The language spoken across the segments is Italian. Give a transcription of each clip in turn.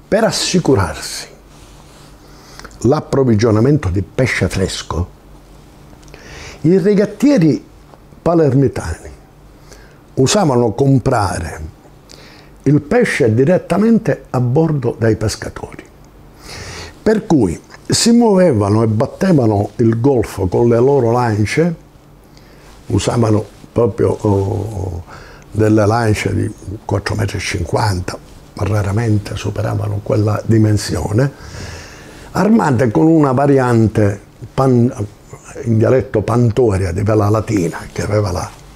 Per assicurarsi l'approvvigionamento di pesce fresco, i rigattieri palermitani usavano comprare il pesce direttamente a bordo dai pescatori, per cui si muovevano e battevano il golfo con le loro lance, usavano proprio delle lance di 4,50 m, raramente superavano quella dimensione, armate con una variante in dialetto pantoria di vela latina, che aveva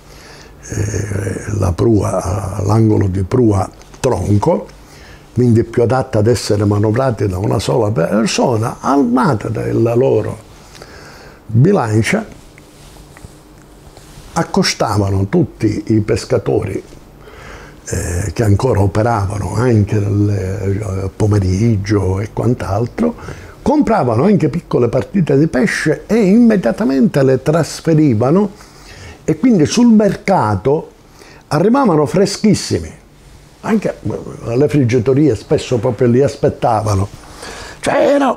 la prua, l'angolo di prua tronco, quindi più adatta ad essere manovrati da una sola persona, armata della loro bilancia, accostavano tutti i pescatori che ancora operavano anche nel pomeriggio e quant'altro, compravano anche piccole partite di pesce e immediatamente le trasferivano, e quindi sul mercato arrivavano freschissimi. Anche le friggitorie spesso proprio li aspettavano. Cioè era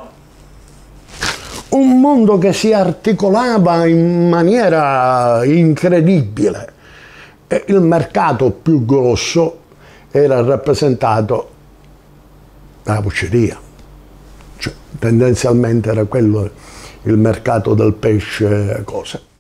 un mondo che si articolava in maniera incredibile, e il mercato più grosso era rappresentato dalla pucceria. Cioè, tendenzialmente era quello il mercato del pesce, cose.